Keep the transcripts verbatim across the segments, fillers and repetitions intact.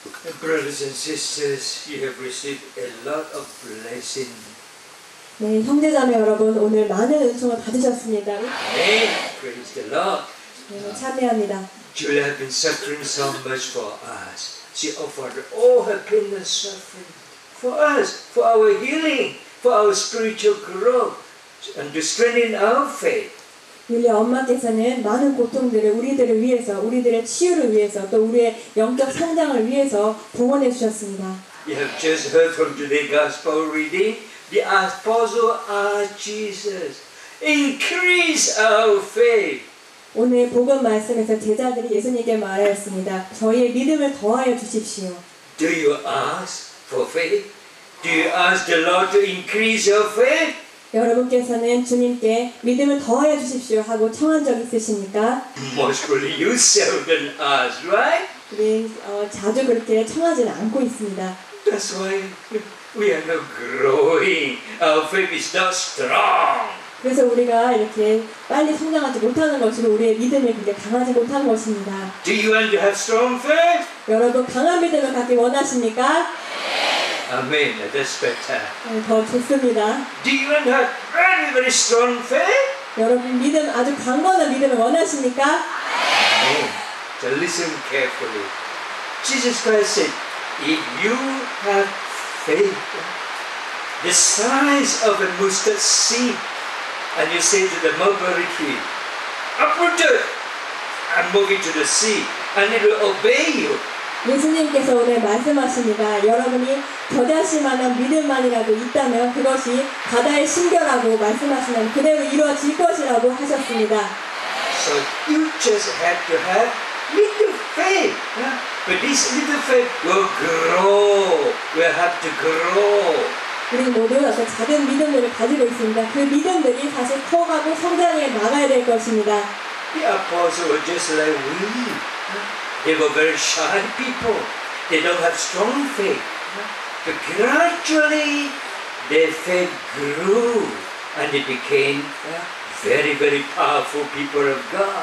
Brothers and sisters, you have received a lot of blessing. 네, 형제자매 여러분, 오늘 많은 은총을 받으셨습니다. Amen. Praise the Lord. 네, 참여합니다. Julia has been suffering so much for us. She offered all her pain and suffering for us, for our healing, for our spiritual growth, and to strengthen our faith. 율리아 엄마께서는 많은 고통들을 우리들을 위해서, 우리들의 치유를 위해서, 또 우리의 영적 성장을 위해서 봉헌해 주셨습니다. You have just heard from today's gospel reading. The apostle asked Jesus, increase our faith. 오늘 복음 말씀에서 제자들이 예수님께 말하였습니다. 저희의 믿음을 더하여 주십시오. Do you ask for faith? Do you ask the Lord to increase your faith? 여러분께서는 주님께 믿음을 더하여 주십시오 하고 청한 적 있으십니까? Most probably you seldom ask, right? 우리 어, 자주 그렇게 청하지는 않고 있습니다. That's why we are not growing. Our faith is not strong. 그래서 우리가 이렇게 빨리 성장하지 못하는 것이고 우리의 믿음이 그렇게 강하지 못한 것입니다. Do you want to have strong faith? 여러분 강한 믿음을 갖기 원하십니까? Amen. That's better. 네, 더 좋습니다. Do you want to have very, very strong faith? 여러분 믿음 아주 강건한 믿음을 원하십니까? Amen. So listen carefully. Jesus Christ said, if you have faith, the size of a mustard seed, and you say to the mulberry tree, uproot it and move it to the sea, and it will obey you. 예수님께서 오늘 말씀하십니다. 여러분이 겨자씨 만한 믿음만이라도 있다면 그것이 바다에 심겨라고 말씀하시면 그대로 이루어질 것이라고 하셨습니다. So you just have to have little faith. Huh? But this little faith will grow. Will have to grow. 우리 모두 어떤 작은 믿음들을 가지고 있습니다. 그 믿음들이 사실 커가고 성장해 나가야 될 것입니다. The apostles were just like we. They were very shy people. They don't have strong faith. But gradually their faith grew and they became very, very powerful people of God.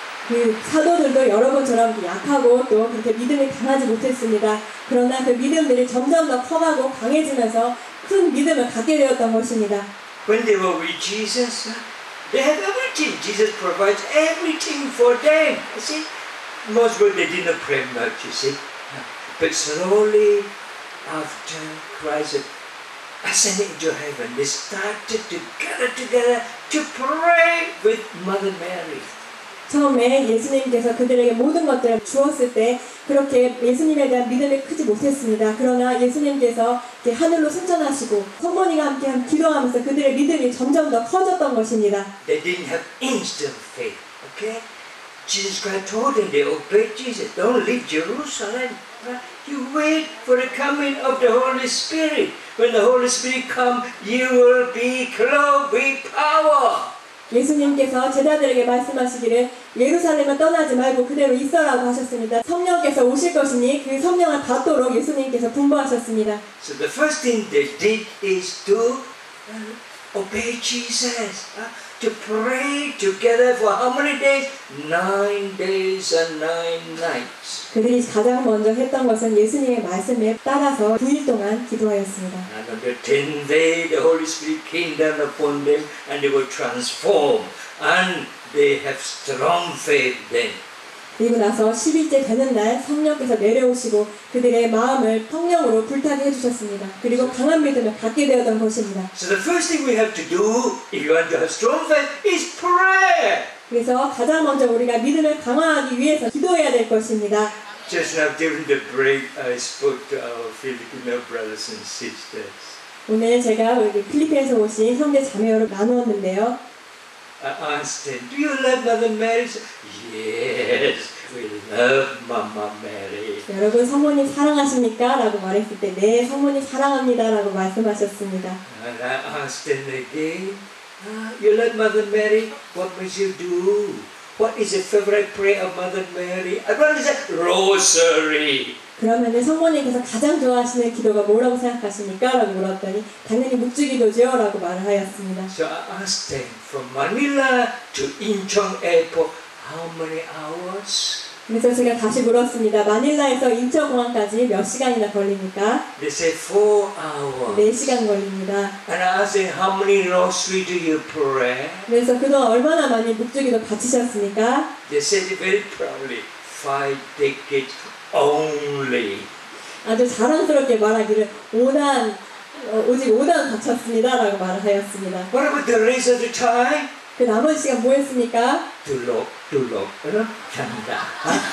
그 사도들도 여러분처럼 약하고 또 그렇게 믿음이 강하지 못했습니다. 그러나 그 믿음들이 점점 더 커가고 강해지면서 큰 믿음을 갖게 되었던 것입니다. When they were with Jesus, they had everything. Jesus provides everything for them. You see, most people they didn't pray much. You see, but slowly after Christ ascended into heaven, they started to gather together to pray with Mother Mary. 처음에 예수님께서 그들에게 모든 것들을 주었을 때 그렇게 예수님에 대한 믿음이 크지 못했습니다. 그러나 예수님께서 하늘로 승천하시고 성모님과 함께 기도하면서 그들의 믿음이 점점 더 커졌던 것입니다. They didn't have instant faith. Okay? Jesus Christ told them they obeyed Jesus. Don't leave Jerusalem. You wait for the coming of the Holy Spirit. When the Holy Spirit comes, you will be clothed with power. 예수님께서 제자들에게 말씀하시기를 예루살렘을 떠나지 말고 그대로 있어라고 하셨습니다. 성령께서 오실 것이니 그 성령을 받도록 예수님께서 분부하셨습니다. So the first thing they did is to uh, obey Jesus. Uh, to pray together for how many days? Nine days and nine nights. 그들이 가장 먼저 했던 것은 예수님의 말씀에 따라서 구 일 동안 기도하였습니다. And on the tenth day, the Holy Spirit came down upon them, and they were transformed, and they have strong faith then. 그리고 나서 십 일째 되는 날 성령께서 내려오시고 그들의 마음을 성령으로 불타게 해주셨습니다. 그리고 강한 믿음을 갖게 되었던 것입니다. So the first thing we have to do, if you want to have strong faith, is pray. 그래서 가장 먼저 우리가 믿음을 강화하기 위해서 기도해야 될 것입니다. Just now during the break, I spoke to our Filipino brothers and sisters. 오늘 제가 우리 필리핀에서 오신 형제 자매로 나누었는데요. I asked them, do you love Mother Mary? Yes, we love Mama Mary. 여러분 성모님 사랑하십니까? 라고 말했을 때 네, 성모님 사랑합니다 라고 말씀하셨습니다. And I asked them again, ah, you love Mother Mary? What must you do? What is your favorite prayer of Mother Mary? Everyone said, Rosary. 그러면 성모님께서 가장 좋아하시는 기도가 뭐라고 생각하십니까? 라고 물었더니 당연히 묵주기도죠 라고 말을 하였습니다. So I asked them from Manila to Incheon Airport, how many hours? 그래서 제가 다시 물었습니다. 마닐라에서 인천공항까지 몇 시간이나 걸립니까? They said four hours. 네 시간 걸립니다. And I asked them, how many rosary do you pray? 그래서 그동안 얼마나 많이 묵주기도 바치셨습니까? They said very proudly, five decades only. 아주 자랑스럽게 말하기를 오단, 어, 오직 오단 바쳤습니다 라고 말을 하였습니다. What about the rest of the time? 그 나머지 시간 뭐 했습니까? Tulog, tulog, ano? Chanda.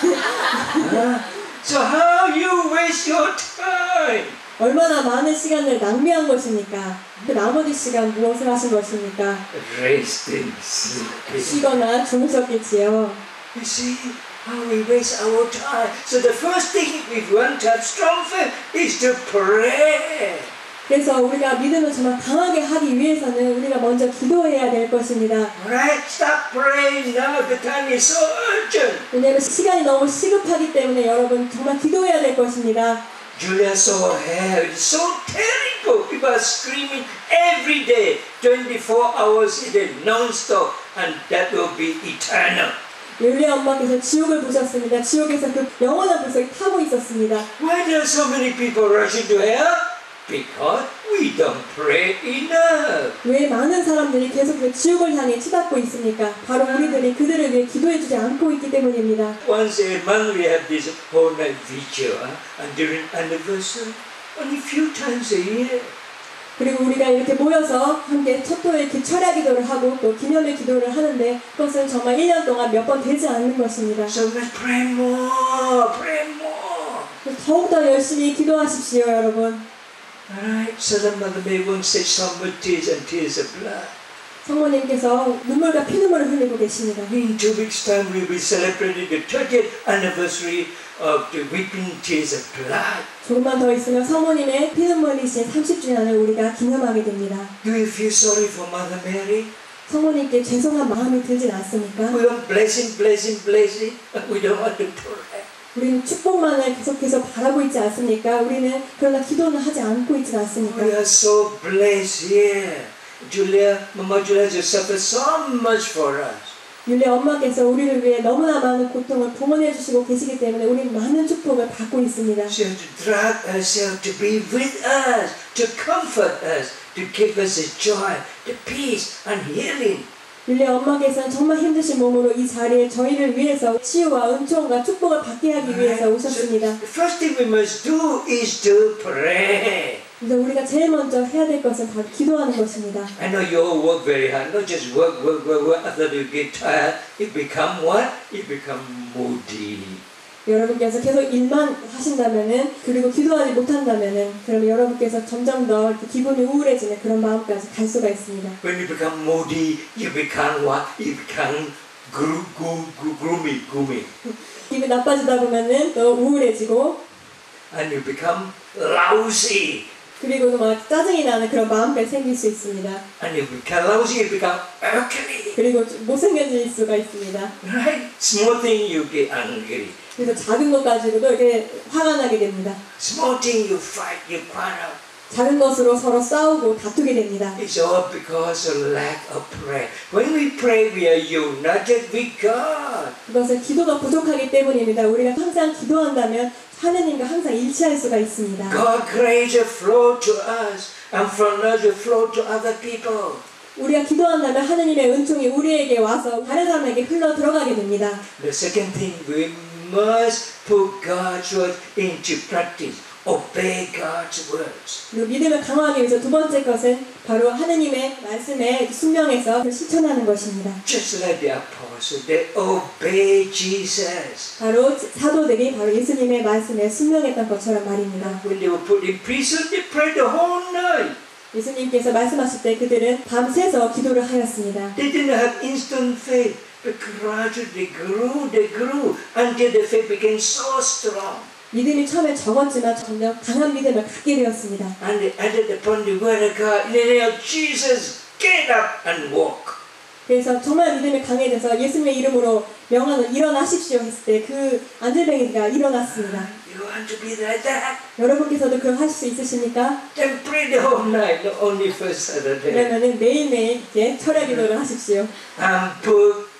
Huh? So how you waste your time? 얼마나 많은 시간을 낭비한 것입니까? 그 나머지 시간 무엇을 하신 것입니까? Resting, sleeping. 쉬거나 주무셨겠지요. You see how we waste our time. So the first thing if we want to have strong faith is to pray. 그래서 우리가 믿음을 정말 강하게 하기 위해서는 우리가 먼저 기도해야 될 것입니다. Right? Stop praying now. The time is so urgent. 왜냐하면 시간이 너무 시급하기 때문에 여러분 정말 기도해야 될 것입니다. Julia saw her hair. It's so terrible. People are screaming every day, twenty-four hours a day, non-stop, and that will be eternal. 율리아 엄마께서 지옥을 보셨습니다. 지옥에서 그 영원한 불속에 타고 있었습니다. Why do so many people rush into hell? Because we don't pray enough. 왜 많은 사람들이 계속 그 지옥을 향해 치닫고 있습니까? 바로 우리들이 그들을 위해 기도해주지 않고 있기 때문입니다. Once a month we have this whole night vigil, huh? And during anniversary, only few times a year. 그리고 우리가 이렇게 모여서 함께 첫 토요일 그 철야 기도를 하고 또 기념일 기도를 하는데 그것은 정말 일 년 동안 몇 번 되지 않는 것입니다. So let's pray more, pray more. 더욱더 열심히 기도하십시오, 여러분. Alright, so the Mother Mary once said some with tears and tears of blood. 성모님께서 눈물과 피눈물을 흘리고 계십니다. In two weeks' time we will be celebrating the thirtieth anniversary of the weeping tears of blood. 조금만 더 있으면 성모님의 피눈물 흘리신 삼십 주년을 우리가 기념하게 됩니다. Do you feel sorry for Mother Mary? 성모님께 죄송한 마음이 들진 않습니까? We want blessing, blessing, blessing. We don't want to pray. 우리는 축복만을 계속해서 바라고 있지 않습니까? 우리는 그러나 기도는 하지 않고 있지 않습니까? We are so blessed here. Julia, Mama Julia just suffered so much for us. 율리아 엄마께서 우리를 위해 너무나 많은 고통을 봉헌해 주시고 계시기 때문에 우리는 많은 축복을 받고 있습니다. She had to drag herself to be with us, to comfort us, to give us the joy, the peace and healing. 율리아 엄마께서는 정말 힘드신 몸으로 이 자리에 저희를 위해서 치유와 은총과 축복을 받게 하기 위해서 오셨습니다. So the first thing we must do is to pray. 그래서 우리가 제일 먼저 해야 될 것은 바로 기도하는 것입니다. I know you all work very hard. Not just work, work, work, work. After you get tired, you become what? You become moody. 여러분께서 계속 일만 하신다면은 그리고 기도하지 못한다면은 그러면 여러분께서 점점 더 기분이 우울해지는 그런 마음까지 갈 수가 있습니다. When you become moody, you become what? You become gro, gro, gro, gloomy, gloomy. 기분 나빠지다 보면은 또 우울해지고 And you become lousy. 그리고 막 짜증이 나는 그런 마음까지 생길 수 있습니다. And you become lousy, you become ugly. 그리고 못생겨질 수가 있습니다. Right? Small thing you get angry. 그래서 작은 것 가지고도 이렇게 화가 나게 됩니다. Small thing you fight, you quarrel. 작은 것으로 서로 싸우고 다투게 됩니다. It's all because of lack of prayer. When we pray, we are united with God. 그것은 기도가 부족하기 때문입니다. 우리가 항상 기도한다면 하느님과 항상 일치할 수가 있습니다. God grace will flow to us, and from us will flow to other people. 우리가 기도한다면 하느님의 은총이 우리에게 와서 다른 사람에게 흘러 들어가게 됩니다. The second thing, we must put God's word into practice. Obey God's words. 그리고 믿음을 강화하기 위해서 두 번째 것은 바로 하느님의 말씀에 순명해서 실천하는 것입니다. Just like the apostles, they obey Jesus. 바로 사도들이 바로 예수님의 말씀에 순명했던 것처럼 말입니다. When they were put in prison, they prayed the whole night. 예수님께서 말씀하실 때 그들은 밤새서 기도를 하였습니다. They didn't have instant faith, but gradually they grew, they grew until the faith became so strong. 믿음이 처음에 적었지만 점점 강한 믿음을 갖게 되었습니다. And they added upon the word of God, in the name of Jesus, get up and walk. 그래서 정말 믿음이 강해져서 예수님의 이름으로 명하는 일어나십시오 했을 때 그 안질뱅이가 일어났습니다. You want to be like that? 여러분께서도 그걸 하실 수 있으십니까? Then pray the whole night, not only first Saturday. 그러면은 매일매일 이렇게 철야 기도를 하십시오. And put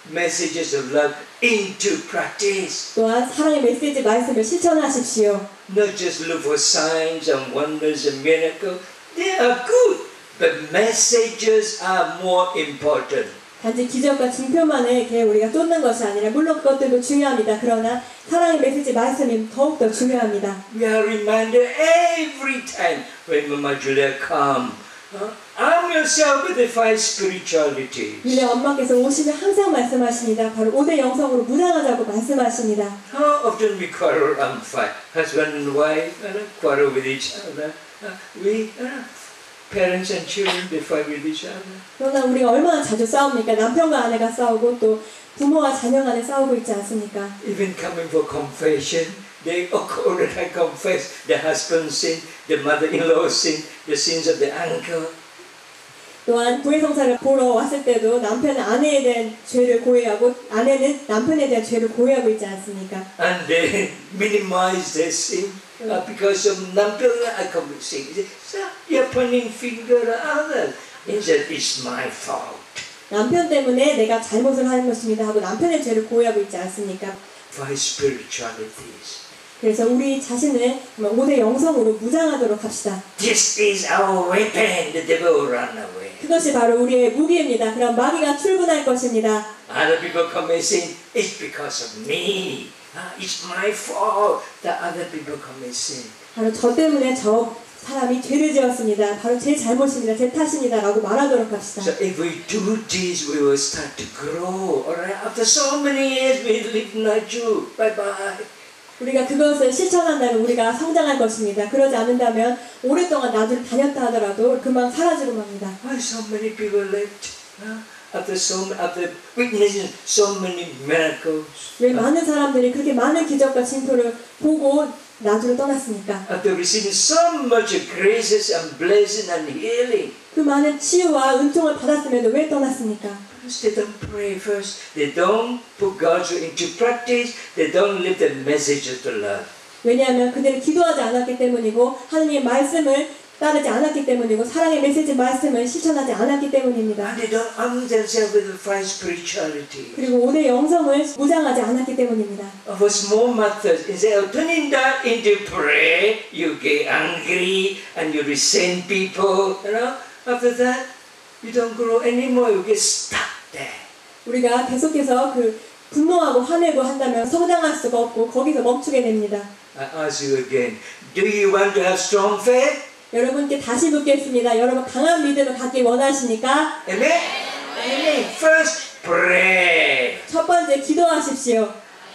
messages of love into practice. 또한 사랑의 메시지 말씀을 실천하십시오. Not just look for signs and wonders and miracles. They are good, but messages are more important. 단지 기적과 징표만을 이렇게 우리가 쫓는 것이 아니라 물론 그것들도 중요합니다. 그러나 사랑의 메시지 말씀이 더욱더 중요합니다. We are reminded every time when Mama Julia comes. Huh? Arm yourself with the five spiritualities. 줄리아 엄마께서 오시면 항상 말씀하십니다. 바로 오 대 영성으로 무장하자고 말씀하십니다. How often we quarrel and fight? Husband and wife uh, quarrel with each other. Uh, we uh, parents and children they fight with each other. 그러나 우리가 얼마나 자주 싸웁니까? 남편과 아내가 싸우고 또 부모와 자녀 간에 싸우고 있지 않습니까? Even coming for confession, they already confess the husband's sin, the mother-in-law's sin, the sins of the uncle. 또한 부회성사를 보러 왔을 때도 남편은 아내에 대한 죄를 고해하고 아내는 남편에 대한 죄를 고해하고 있지 않습니까? And they minimize their sin uh, because of 남편 I commit sin. So you're pointing finger at others. Instead, it's my fault. 남편 때문에 내가 잘못을 하는 것입니다 하고 남편의 죄를 고해하고 있지 않습니까? Five spiritualities. 그래서 우리 자신을 오 대 영성으로 무장하도록 합시다. This is our weapon. The devil will run away. 그것이 바로 우리의 무기입니다. 그럼 마귀가 출분할 것입니다. Other people commit sin. It's because of me. Uh, it's my fault that other people commit sin. 바로 저 때문에 저 사람이 죄를 지었습니다. 바로 제 잘못입니다. 제 탓입니다. 라고 말하도록 합시다. So if we do this, we will start to grow. Alright, after so many years, we live Naju. Bye bye. 우리가 그것을 실천한다면 우리가 성장할 것입니다. 그러지 않는다면 오랫동안 나주를 다녔다 하더라도 금방 사라지고 맙니다. Why so many people left? Huh? After so after witnessing so many miracles. 왜 많은 사람들이 그렇게 많은 기적과 징표를 보고 나주를 떠났습니까? After receiving so much graces and blessing and healing. 그 많은 치유와 은총을 받았음에도 왜 떠났습니까? They don't pray first. They don't put God's word into practice. They don't live the message of the love. 왜냐하면 그들은 기도하지 않았기 때문이고 하나님의 말씀을 따르지 않았기 때문이고 사랑의 메시지 말씀을 실천하지 않았기 때문입니다. And they don't arm themselves with the five spiritualities. 그리고 오 대 영성을 무장하지 않았기 때문입니다. Of a small matters, instead of turning that into prayer, you get angry and you resent people. You know, after that, you don't grow anymore. You get stuck there. 우리가 계속해서 그 분노하고 화내고 한다면 성장할 수가 없고 거기서 멈추게 됩니다. I ask you again, do you want to have strong faith? 여러분께 다시 묻겠습니다. 여러분 강한 믿음을 갖기 원하십니까? Amen? Amen. First, pray. 첫 번째 기도하십시오.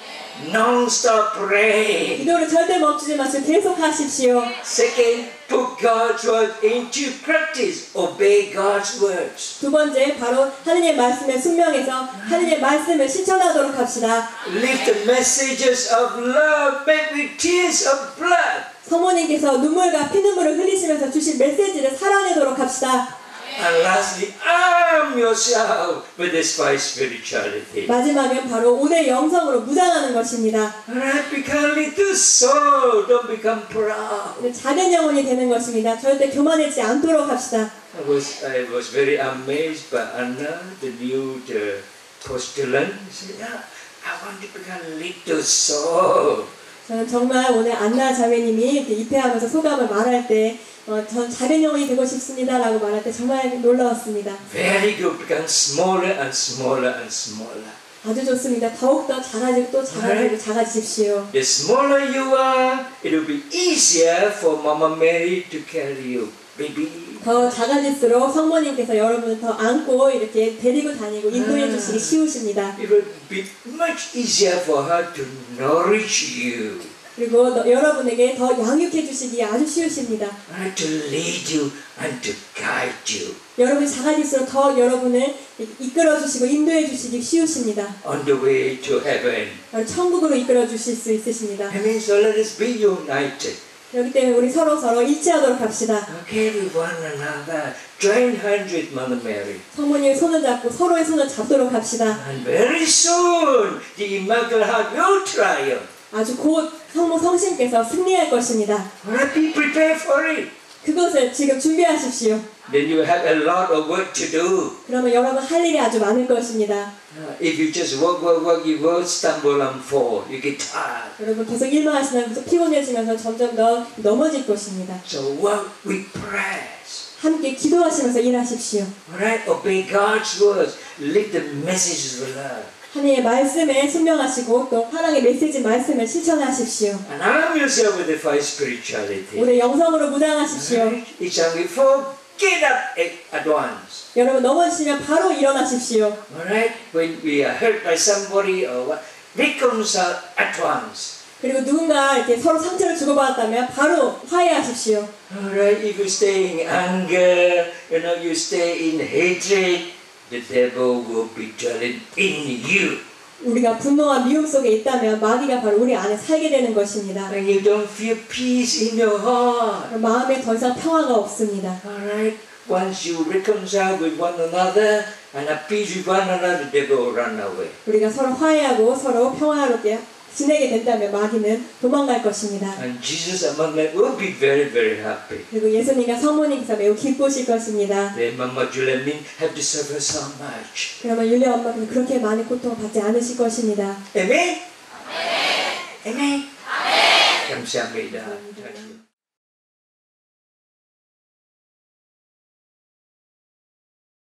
Non-stop pray. 기도를 절대 멈추지 마시고 계속 하십시오. Second, put God's word into practice. Obey God's words. 두 번째 바로 하느님의 말씀에 순명해서 하느님의 말씀을 실천하도록 합시다. Live the messages of love made with tears of blood. 성모님께서 눈물과 피눈물을 흘리시면서 주신 메시지를 살아내도록 합시다. And lastly, arm yourself with this five spirituality. 마지막은 바로 오 대 영성으로 무장하는 것입니다. Alright, become little soul. Don't become proud. 작은 영혼이 되는 것입니다. 절대 교만하지 않도록 합시다. I was I was very amazed by Anna, the new the postulant. She said, yeah, I want to become little soul. 저는 정말 오늘 안나 자매님이 이렇게 입회하면서 소감을 말할 때 어, 전 작은 영혼이 되고 싶습니다 라고 말할 때 정말 놀라웠습니다. Very good, become smaller and smaller and smaller. 아주 좋습니다. 더욱더 작아지고 또 작아지고 작아지십시오. The smaller you are, it will be easier for Mama Mary to carry you, baby. 더 작아질수록 성모님께서 여러분을 더 안고 이렇게 데리고 다니고 인도해 주시기 쉬우십니다. It will be much easier for her to nourish you. 그리고 너, 여러분에게 더 양육해 주시기 아주 쉬우십니다. And to lead you and to guide you. 여러분이 작아질수록 더 여러분을 이끌어 주시고 인도해 주시기 쉬우십니다. On the way to heaven. 천국으로 이끌어 주실 수 있으십니다. I mean, so let us be united. 그렇기 때문에 우리 서로 서로 일치하도록 합시다. Carry one another. Join hands with Mother Mary. 성모님의 손을 잡고 서로의 손을 잡도록 합시다. And very soon, the Immaculate Heart will triumph. 아주 곧 성모 성심께서 승리할 것입니다. Alright, be prepared for it. 그것을 지금 준비하십시오. Then you have a lot of work to do. 그러면 여러분 할 일이 아주 많을 것입니다. Uh, if you just work, work, work, you will stumble and fall. You get tired. 여러분 계속 일만 하시면 계속 피곤해지면서 점점 더 넘어질 것입니다. So work with prayers. 함께 기도하시면서 일하십시오. Alright? Obey God's words. Live the messages of love. 하나님의 말씀에 순명하시고 또 사랑의 메시지 말씀을 실천하십시오. And arm yourself with the five spirituality. 오늘 영성으로 무장하십시오. Right? It's only for get up at once. 여러분 넘어지시면 바로 일어나십시오. Alright? When we are hurt by somebody or what, reconcile at once. 그리고 누군가 이렇게 서로 상처를 주고받았다면 바로 화해하십시오. Alright? If you stay in anger, you know, you stay in hatred, the devil will be dwelling in you. 우리가 분노와 미움 속에 있다면 마귀가 바로 우리 안에 살게 되는 것입니다. And you don't feel peace in your heart. 마음에 더 이상 평화가 없습니다. Alright? Once you reconcile with one another and have peace with one another, the devil will run away. 우리가 서로 화해하고 서로 평화롭게 지내게 된다면 마귀는 도망갈 것입니다. And Jesus among them will be very, very happy. 그리고 예수님과 성모님께서 매우 기쁘실 것입니다. Then Mama Julian have to suffer so much. 그러면 율리 엄마는 그렇게 많은 고통을 받지 않으실 것입니다. Amen? Amen? Amen? 감사합니다.